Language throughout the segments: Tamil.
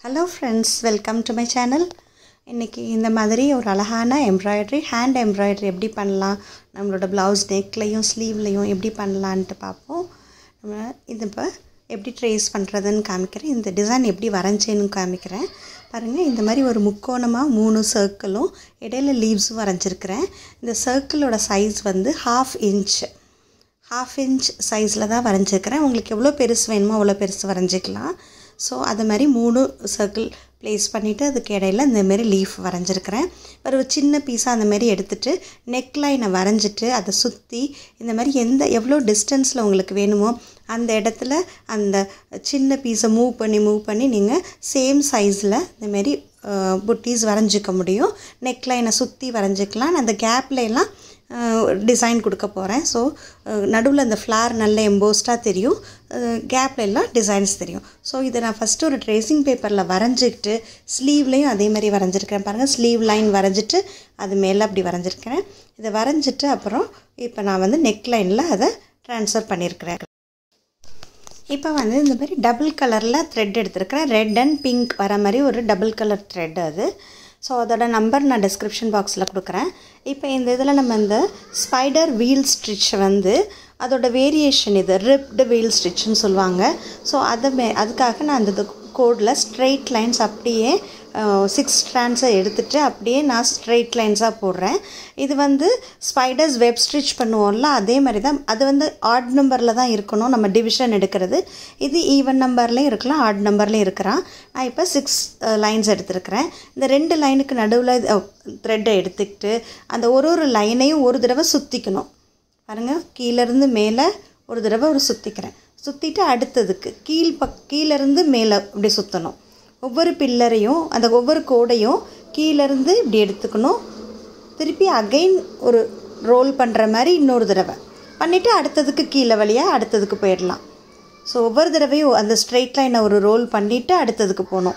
Hello friends, welcome to my channel. இன்னைக்கு இந்த மாதிரி ஒரு அழகான எம்ப்ராய்டரி ஹேண்ட் எம்ப்ராய்டரி எப்படி பண்ணலாம், நம்மளோட blouse neckலையும் ஸ்லீவ்லையும் எப்படி பண்ணலாம்னு பாப்போம். நம்ம இது இப்ப எப்படி ட்ரேஸ் பண்றதுன்னு காமிக்கிறேன். இந்த டிசைன் எப்படி வரைஞ்சேன்னு காமிக்கிறேன். பாருங்க, இந்த மாதிரி ஒரு முக்கோணமா மூணு சர்க்கிளும் இடையில லீவ்ஸ் வரைஞ்சிருக்கேன். இந்த சர்க்கிளோட சைஸ் வந்து 1/2 inch சைஸ்ல தான் வரைஞ்சிருக்கேன். உங்களுக்கு எவ்வளவு பெருசு வேணுமோ அவ்வளவு பெருசு வரைஞ்சிக்கலாம். ஸோ அது மாதிரி 3 சர்க்கிள் ப்ளேஸ் பண்ணிவிட்டு அதுக்கு இடையில இந்த மாதிரி லீஃப் வரைஞ்சிருக்கிறேன். ஒரு சின்ன பீஸாக அந்த மாதிரி எடுத்துகிட்டு நெக் லைனை வரைஞ்சிட்டு அதை சுற்றி இந்த மாதிரி எவ்வளோ டிஸ்டன்ஸில் உங்களுக்கு வேணுமோ அந்த இடத்துல அந்த சின்ன பீஸை மூவ் பண்ணி நீங்கள் சேம் சைஸில் இந்தமாரி புட்டீஸ் வரைஞ்சிக்க முடியும். நெக் லைனை சுற்றி வரைஞ்சிக்கலாம். அந்த கேப்பில் எல்லாம் டிசைன் கொடுக்க போகிறேன். ஸோ நடுவில் அந்த ஃப்ளார் நல்ல எம்போஸ்டாக தெரியும், கேப்பில் எல்லாம் டிசைன்ஸ் தெரியும். ஸோ இதை நான் ஃபஸ்ட்டு ஒரு ட்ரேசிங் பேப்பரில் வரைஞ்சிக்கிட்டு ஸ்லீவ்லேயும் அதே மாதிரி வரைஞ்சிருக்கிறேன். பாருங்கள், ஸ்லீவ் லைன் வரைஞ்சிட்டு அது மேலே அப்படி வரைஞ்சிருக்கிறேன். இதை வரைஞ்சிட்டு அப்புறம் இப்போ நான் வந்து நெக் லைனில் அதை ட்ரான்ஸ்ஃபர் பண்ணியிருக்கிறேன். இப்போ வந்து இந்த மாதிரி டபுள் கலரில் த்ரெட் எடுத்துருக்கிறேன். ரெட் அண்ட் பிங்க் வர மாதிரி ஒரு டபுள் கலர் த்ரெட் அது. ஸோ அதோட நம்பர் நான் டிஸ்கிரிப்ஷன் பாக்ஸில் கொடுக்குறேன். இப்போ இந்த இதில் நம்ம இந்த ஸ்பைடர் வீல் ஸ்டிச் வந்து அதோட வேரியேஷன் இது ரிப்டு வீல் ஸ்டிச்சுன்னு சொல்லுவாங்க. ஸோ அதுக்காக நான் அந்த கோடில் ஸ்ட்ரெயிட் லைன்ஸ் அப்படியே 6 ஸ்ட்ராண்ட்ஸை எடுத்துகிட்டு அப்படியே நான் ஸ்ட்ரெயிட் லைன்ஸாக போடுறேன். இது வந்து ஸ்பைடர்ஸ் வெப் ஸ்டிச் பண்ணுவோம்ல, அதே மாதிரி தான். அது வந்து ஆட் நம்பரில் தான் இருக்கணும் நம்ம டிவிஷன் எடுக்கிறது. இது ஈவன் நம்பர்லேயும் இருக்கலாம், ஆட் நம்பர்லேயும் இருக்கிறான். நான் இப்போ 6 லைன்ஸ் எடுத்துருக்கிறேன். இந்த 2 லைனுக்கு நடுவில் த்ரெட்டை எடுத்துக்கிட்டு அந்த ஒரு லைனையும் ஒரு தடவை சுற்றிக்கணும். பாருங்கள், கீழேருந்து மேலே ஒரு தடவை சுற்றிக்கிறேன். சுற்றிட்டு அடுத்ததுக்கு கீழேருந்து மேலே இப்படி சுற்றணும். ஒவ்வொரு பில்லரையும் அந்த ஒவ்வொரு கோடையும் கீழேருந்து இப்படி எடுத்துக்கணும். திருப்பி அகைன் ஒரு ரோல் பண்ணுற மாதிரி இன்னொரு தடவை பண்ணிவிட்டு அடுத்ததுக்கு கீழே வழியாக அடுத்ததுக்கு போயிடலாம். ஸோ ஒவ்வொரு தடவையும் அந்த ஸ்ட்ரெயிட் லைனை ஒரு ரோல் பண்ணிவிட்டு அடுத்ததுக்கு போகணும்.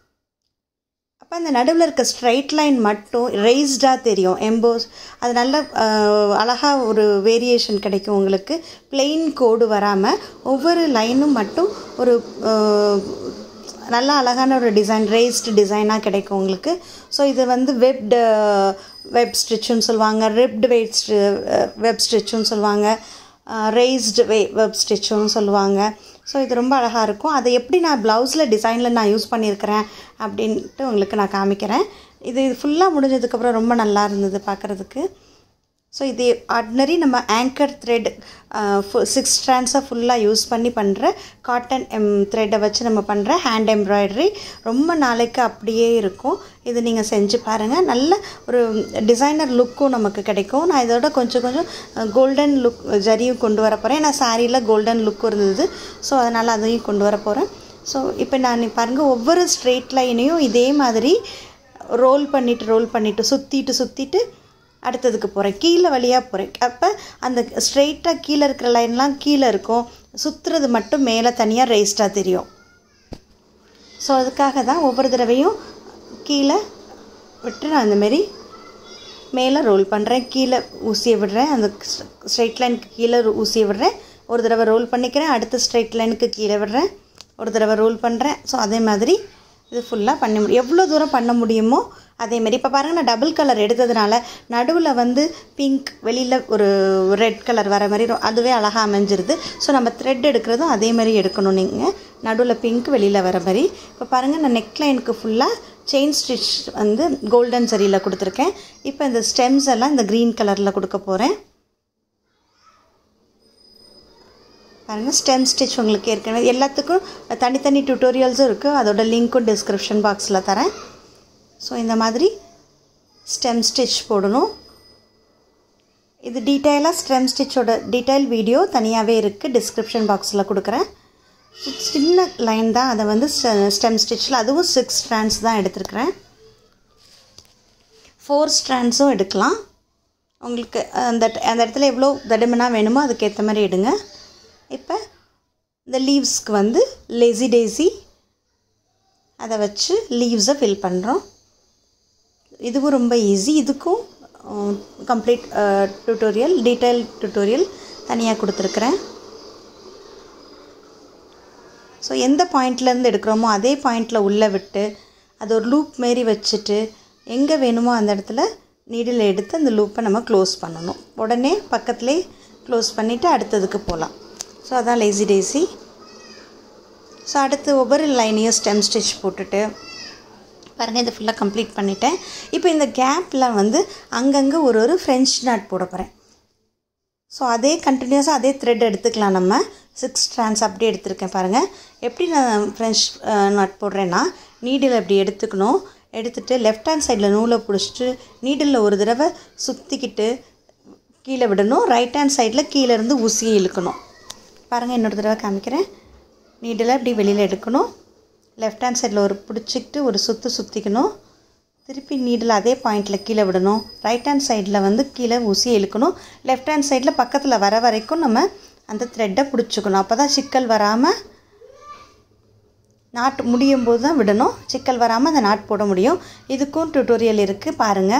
அப்போ அந்த நடுவில் இருக்க ஸ்ட்ரெயிட் லைன் மட்டும் ரெய்ஸ்டாக தெரியும், எம்போஸ். அது நல்ல அழகாக ஒரு வேரியேஷன் கிடைக்கும் உங்களுக்கு. பிளெயின் கோடு வராமல் ஒவ்வொரு லைனும் மட்டும் ஒரு நல்ல அழகான ஒரு டிசைன், ரெய்ஸ்டு டிசைனாக கிடைக்கும் உங்களுக்கு. ஸோ இது வந்து வெப் ஸ்டிச்சுன்னு சொல்லுவாங்க, ரிப்டு வெப் ஸ்டிச்சுன்னு சொல்லுவாங்க, ரெய்ஸ்டு வெப் ஸ்டிச்சுன்னு சொல்லுவாங்க. ஸோ இது ரொம்ப அழகாக இருக்கும். அதை எப்படி நான் ப்ளவுஸில் டிசைனில் நான் யூஸ் பண்ணியிருக்கிறேன் அப்படின்ட்டு உங்களுக்கு நான் காமிக்கிறேன். இது ஃபுல்லாக முடிஞ்சதுக்கப்புறம் ரொம்ப நல்லா இருந்தது பார்க்குறதுக்கு. ஸோ இது ஆர்டினரி நம்ம ஆங்கர் த்ரெட் 6 ஸ்ட்ராண்ட்ஸாக ஃபுல்லாக யூஸ் பண்ணி பண்ணுற காட்டன் த்ரெட்டை வச்சு நம்ம பண்ணுற ஹேண்ட் எம்ப்ராய்டரி. ரொம்ப நாளைக்கு அப்படியே இருக்கும். இது நீங்கள் செஞ்சு பாருங்கள். நல்ல ஒரு டிசைனர் லுக்கும் நமக்கு கிடைக்கும். நான் இதோட கொஞ்சம் கோல்டன் லுக் ஜரியும் கொண்டு வர போகிறேன். ஏன்னா சாரியில் கோல்டன் லுக் இருந்தது. ஸோ அதனால் அதையும் கொண்டு வர போகிறேன். ஸோ இப்போ நான் பாருங்கள், ஒவ்வொரு ஸ்ட்ரெயிட் லைனையும் இதே மாதிரி ரோல் பண்ணிவிட்டு சுற்றிட்டு அடுத்ததுக்கு போகிறேன், கீழே வழியாக போகிறேன். அப்போ அந்த ஸ்ட்ரெயிட்டாக கீழே இருக்கிற லைன்லாம் கீழே இருக்கும், சுற்றுறது மட்டும் மேலே தனியாக ரெய்ஸ்டாக தெரியும். ஸோ அதுக்காக தான் ஒவ்வொரு தடவையும் கீழே விட்டு நான் இந்தமாரி மேலே ரோல் பண்ணுறேன், கீழே ஊசியை விடுறேன், அந்த ஸ்ட்ரெயிட் லைனுக்கு கீழே ஊசியை விடுறேன், ஒரு தடவை ரோல் பண்ணிக்கிறேன், அடுத்த ஸ்ட்ரெயிட் லைனுக்கு கீழே விடுறேன், ஒரு தடவை ரோல் பண்ணுறேன். ஸோ அதே மாதிரி இது ஃபுல்லாக பண்ண முடியும், எவ்வளோ தூரம் பண்ண முடியுமோ அதேமாரி. இப்போ பாருங்கள், நான் டபுள் கலர் எடுத்ததுனால நடுவில் வந்து பிங்க், வெளியில் ஒரு ரெட் கலர் வர மாதிரி அதுவே அழகாக அமைஞ்சிருது. ஸோ நம்ம த்ரெட் எடுக்கிறதும் அதே மாதிரி எடுக்கணும். நீங்கள் நடுவில் பிங்க், வெளியில் வர மாதிரி. இப்போ பாருங்கள், நான் நெக் லைனுக்கு ஃபுல்லாக செயின் ஸ்டிச் வந்து கோல்டன் சரியில் கொடுத்துருக்கேன். இப்போ இந்த ஸ்டெம்ஸ் எல்லாம் இந்த க்ரீன் கலரில் கொடுக்க போகிறேன். பாருங்கள், ஸ்டெம் ஸ்டிச் உங்களுக்கு ஏற்கனவே எல்லாத்துக்கும் தனித்தனி டியூட்டோரியல்ஸும் இருக்குது. அதோட லிங்க்கும் டிஸ்கிரிப்ஷன் பாக்ஸில் தரேன். ஸோ இந்த மாதிரி ஸ்டெம் ஸ்டிச் போடணும். இது டீட்டெயிலாக ஸ்டெம் ஸ்டிச்சோட டீட்டெயில் வீடியோ தனியாகவே இருக்குது, டிஸ்கிரிப்ஷன் பாக்ஸில் கொடுக்குறேன். சின்ன லைன் தான், அதை வந்து ஸ்டெம் ஸ்டிச்சில் அதுவும் 6 ஸ்ட்ராண்ட்ஸ் தான் எடுத்துருக்கிறேன். 4 ஸ்ட்ராண்ட்ஸும் எடுக்கலாம். உங்களுக்கு அந்த இடத்துல எவ்வளோ தடிமனாக வேணுமோ அதுக்கேற்ற மாதிரி எடுங்க. இப்போ இந்த லீவ்ஸ்க்கு வந்து லேசி டேசி அதை வச்சு லீவ்ஸை ஃபில் பண்ணுறோம். இதுவும் ரொம்ப ஈஸி. இதுக்கும் கம்ப்ளீட் டியூட்டோரியல், டீட்டெயில் டியூட்டோரியல் தனியாக கொடுத்துருக்குறேன். ஸோ எந்த பாயிண்ட்லேருந்து எடுக்கிறோமோ அதே பாயிண்டில் உள்ளே விட்டு அது ஒரு லூப் மாரி வச்சுட்டு எங்கே வேணுமோ அந்த இடத்துல நீடில் எடுத்து அந்த லூப்பை நம்ம க்ளோஸ் பண்ணணும். உடனே பக்கத்துலேயே க்ளோஸ் பண்ணிவிட்டு அடுத்ததுக்கு போகலாம். ஸோ அதான் லேசி டேசி. ஸோ அடுத்து ஒவ்வொரு லைனையும் ஸ்டெம் ஸ்டிச் போட்டுட்டு பாருங்கள், இதை ஃபுல்லாக கம்ப்ளீட் பண்ணிட்டேன். இப்போ இந்த கேப்பில் வந்து அங்கங்கே ஒரு ஃப்ரெஞ்ச் நாட் போட போகிறேன். ஸோ அதே கண்டினியூஸாக அதே த்ரெட் எடுத்துக்கலாம். நம்ம 6 strands அப்படியே எடுத்துருக்கேன் பாருங்கள். எப்படி நான் ஃப்ரெஞ்ச் நாட் போடுறேன்னா, நீடில் அப்படி எடுத்துக்கணும். எடுத்துகிட்டு லெஃப்ட் ஹேண்ட் சைடில் நூலை பிடிச்சிட்டு நீடில் ஒரு தடவை சுற்றிக்கிட்டு கீழே விடணும். ரைட் ஹேண்ட் சைடில் கீழேருந்து ஊசியை இழுக்கணும். பாருங்கள், இன்னொரு தடவை காமிக்கிறேன். நீடில் அப்படி வெளியில் எடுக்கணும். லெஃப்ட் ஹேண்ட் சைடில் ஒரு பிடிச்சிக்கிட்டு ஒரு சுற்றிக்கணும். திருப்பி நீடில் அதே பாயிண்டில் கீழே விடணும். ரைட் ஹேண்ட் சைடில் வந்து கீழே ஊசியை இழுக்கணும். லெஃப்ட் ஹேண்ட் சைடில் பக்கத்தில் வர வரைக்கும் நம்ம அந்த த்ரெட்டை பிடிச்சிக்கணும். அப்போ தான் சிக்கல் வராமல் நாட் முடியும் போது தான் விடணும். சிக்கல் வராமல் அந்த நாட் போட முடியும். இதுக்கும் டியூட்டோரியல் இருக்குது பாருங்கள்.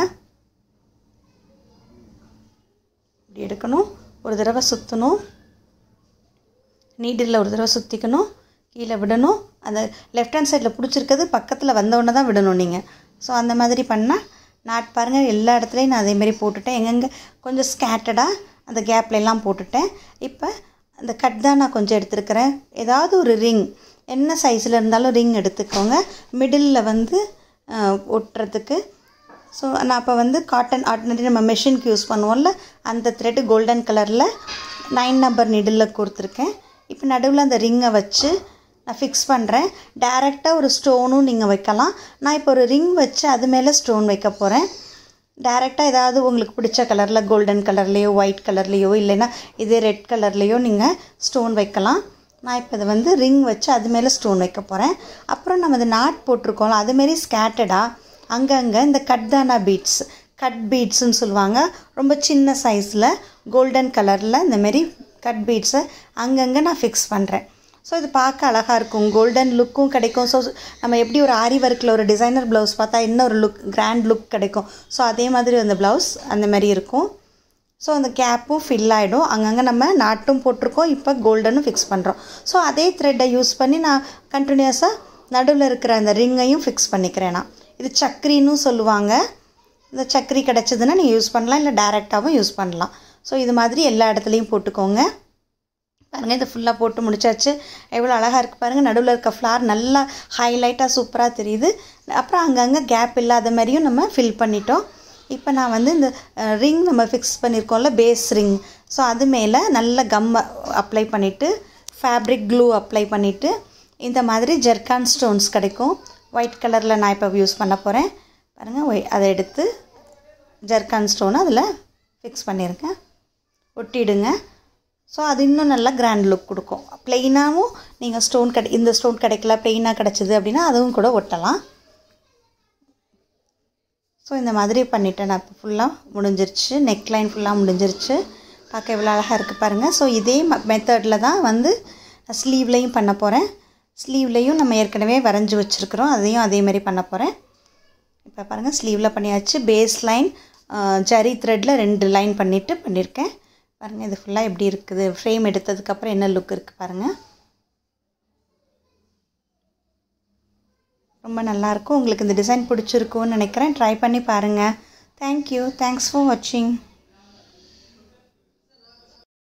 இப்படி எடுக்கணும், ஒரு தடவை சுற்றணும், நீடில் ஒரு தடவை சுற்றிக்கணும், கீழே விடணும். அந்த லெஃப்ட் ஹேண்ட் சைடில் பிடிச்சிருக்கிறது பக்கத்தில் வந்தவுடனே தான் விடணும் நீங்கள். ஸோ அந்த மாதிரி பண்ணால் நாட் பாருங்கள், எல்லா இடத்துலையும் நான் அதேமாரி போட்டுட்டேன். எங்கெங்கே கொஞ்சம் ஸ்கேட்டர்டாக அந்த கேப்லெல்லாம் போட்டுட்டேன். இப்போ அந்த கட் தான் நான் கொஞ்சம் எடுத்துருக்கிறேன். ஏதாவது ஒரு ரிங், என்ன சைஸில் இருந்தாலும் ரிங் எடுத்துக்கோங்க, மிடில் வந்து ஒட்டுறதுக்கு. ஸோ நான் இப்போ வந்து காட்டன் ஆர்டினரி நம்ம மெஷினுக்கு யூஸ் பண்ணுவோம்ல, அந்த த்ரெட்டு கோல்டன் கலரில் 9 நம்பர் நீடில் கொடுத்துருக்கேன். இப்போ நடுவில் அந்த ரிங்கை வச்சு நான் ஃபிக்ஸ் பண்ணுறேன். டைரெக்டாக ஒரு ஸ்டோனும் நீங்கள் வைக்கலாம். நான் இப்போ ஒரு ரிங் வச்சு அது மேலே ஸ்டோன் வைக்க போகிறேன். டைரெக்டாக ஏதாவது உங்களுக்கு பிடிச்ச கலரில் கோல்டன் கலர்லேயோ ஒயிட் கலர்லேயோ இல்லைன்னா இதே ரெட் கலர்லேயோ நீங்கள் ஸ்டோன் வைக்கலாம். நான் இப்போ இதை வந்து ரிங் வச்சு அது மேலே ஸ்டோன் வைக்க போகிறேன். அப்புறம் நம்ம இந்த நாட் போட்டிருக்கோம்ல, அதுமாரி ஸ்கேட்டடாக அங்கங்கே இந்த கட்தானா பீட்ஸ், கட் பீட்ஸுன்னு சொல்லுவாங்க, ரொம்ப சின்ன சைஸில் கோல்டன் கலரில் இந்தமாரி கட் பீட்ஸை அங்கங்கே நான் ஃபிக்ஸ் பண்ணுறேன். ஸோ இது பார்க்க அழகாக இருக்கும், கோல்டன் லுக்கும் கிடைக்கும். ஸோ நம்ம எப்படி ஒரு ஆரி ஒர்க்கில் ஒரு டிசைனர் ப்ளவுஸ் பார்த்தா இன்னொரு லுக், கிராண்ட் லுக் கிடைக்கும். ஸோ அதே மாதிரி அந்த ப்ளவுஸ் அந்த மாதிரி இருக்கும். ஸோ அந்த கேப்பும் ஃபில் ஆகிடும். அங்கங்கே நம்ம நாட்டும் போட்டிருக்கோம், இப்போ கோல்டனும் ஃபிக்ஸ் பண்ணுறோம். ஸோ அதே த்ரெட்டை யூஸ் பண்ணி நான் கண்டினியூஸாக நடுவில் இருக்கிற அந்த ரிங்கையும் ஃபிக்ஸ் பண்ணிக்கிறேன். நான் இது சக்கரின்னு சொல்லுவாங்க. இந்த சக்கரி கிடச்சிதுன்னா நீங்கள் யூஸ் பண்ணலாம், இல்லை டைரெக்டாகவும் யூஸ் பண்ணலாம். ஸோ இது மாதிரி எல்லா இடத்துலையும் போட்டுக்கோங்க. பாருங்கள், இதை ஃபுல்லாக போட்டு முடிச்சாச்சு. எவ்வளோ அழகாக இருக்குது பாருங்கள். நடுவில் இருக்க ஃப்ளார் நல்லா ஹைலைட்டாக சூப்பராக தெரியுது. அப்புறம் அங்கங்கே கேப் இல்லாத மாதிரியும் நம்ம ஃபில் பண்ணிட்டோம். இப்போ நான் வந்து இந்த ரிங் நம்ம ஃபிக்ஸ் பண்ணியிருக்கோம்ல, பேஸ் ரிங், ஸோ அது மேலே நல்ல கம்மை அப்ளை பண்ணிவிட்டு ஃபேப்ரிக் க்ளூ அப்ளை பண்ணிவிட்டு இந்த மாதிரி ஜெர்கான் ஸ்டோன்ஸ் கிடைக்கும். ஒயிட் கலரில் நான் இப்போ யூஸ் பண்ண போகிறேன். பாருங்கள், அதை எடுத்து ஜெர்கான் ஸ்டோனை அதில் ஃபிக்ஸ் பண்ணியிருக்கேன். ஒட்டிடுங்க. ஸோ அது இன்னும் நல்லா கிராண்ட் லுக் கொடுக்கும். ப்ளெயினாகவும் நீங்கள் ஸ்டோன் இந்த ஸ்டோன் கிடைக்கல, ப்ளெயினாக கிடச்சிது அப்படின்னா அதுவும் கூட ஒட்டலாம். ஸோ இந்த மாதிரி பண்ணிவிட்டேன் நான். இப்போ ஃபுல்லாக முடிஞ்சிருச்சு, நெக்லைன் ஃபுல்லாக முடிஞ்சிருச்சு. பார்க்க எவ்வளோ அழகாக இருக்குது பாருங்கள். ஸோ இதே மெத்தடில் தான் வந்து நான் ஸ்லீவ்லேயும் பண்ண போகிறேன். ஸ்லீவ்லேயும் நம்ம ஏற்கனவே வரைஞ்சி வச்சுருக்குறோம், அதையும் அதேமாதிரி பண்ண போகிறேன். இப்போ பாருங்கள், ஸ்லீவில் பண்ணியாச்சு. பேஸ் லைன் ஜரி த்ரெட்டில் 2 லைன் பண்ணியிருக்கேன். பாருங்கள், இது ஃபுல்லாக எப்படி இருக்குது, ஃப்ரேம் எடுத்ததுக்கப்புறம் என்ன லுக் இருக்குது பாருங்கள். ரொம்ப நல்லாயிருக்கும். உங்களுக்கு இந்த டிசைன் பிடிச்சிருக்குன்னு நினைக்கிறேன். ட்ரை பண்ணி பாருங்கள். தேங்க்யூ. தேங்க்ஸ் ஃபார் வாட்சிங்.